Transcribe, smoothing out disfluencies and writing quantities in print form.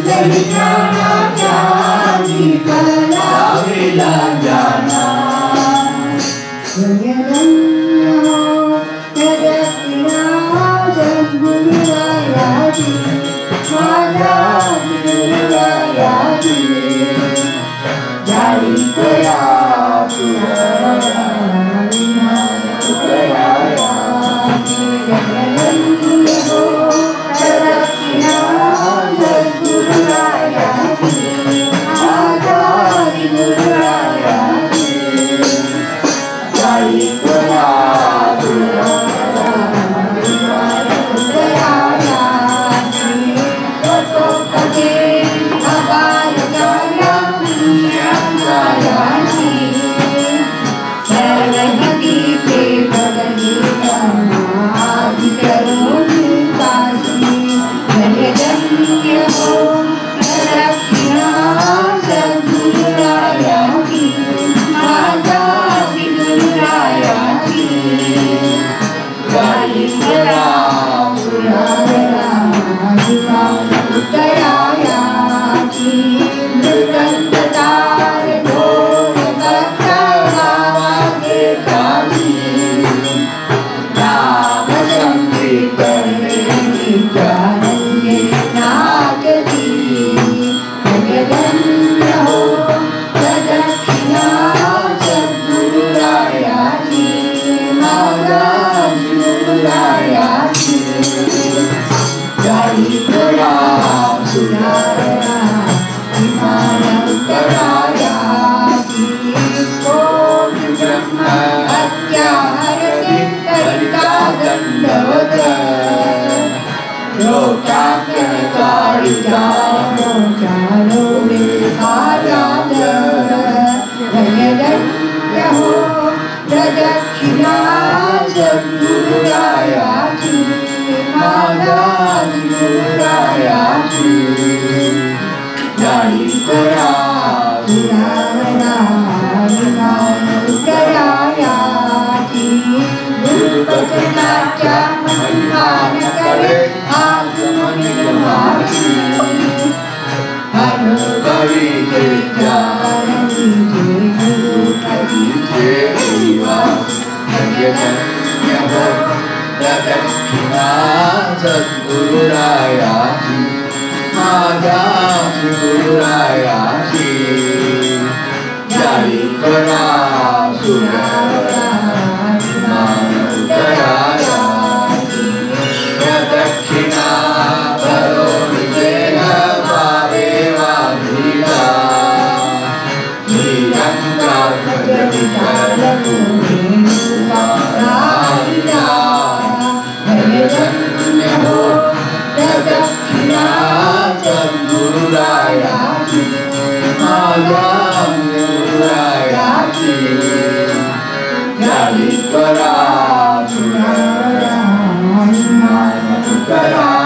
Jadi karena jadi kelawi lanjana. Mengenangnya ada kira dan budayadi, ada budayadi. Jadi kaya budayadi, budayadi. Mengenangnya ada kira dan budayadi, ada budayadi. Jadi kaya budayadi, budayadi. Untuk kaki apa yang sayang. Jangan hati perbandingan jika rumit kasih menjadinya harap kira sedurayati ada sedurayati dari perang budayati bukan tertarik dari perang saudara di mana berayati oh Brahma Atyara Karita Dandavata Lokaka Karita Mokalo Viharata Vayadan Yaho Pradakshina Sadgurayati Madani Gurayati Dari Kora Surana Dimana Udarayati Guru Patanatya Mahimana Kare Agumani Lamati Anubhavi Janani Guru Kadi Jeva Nagyatanya Ho Pradakshina Sadgurayati Madani Gurayati Dari Kora Surana Dimana Udarayati Pradakshina Karoni Jena Bhaveva Dhita Nirankar Bhajavitala Purinu Varahita Vayajanya Ho Pradakshina Sadgurayati Madani Gurayati Dari Kora Surana Dimana Udarayati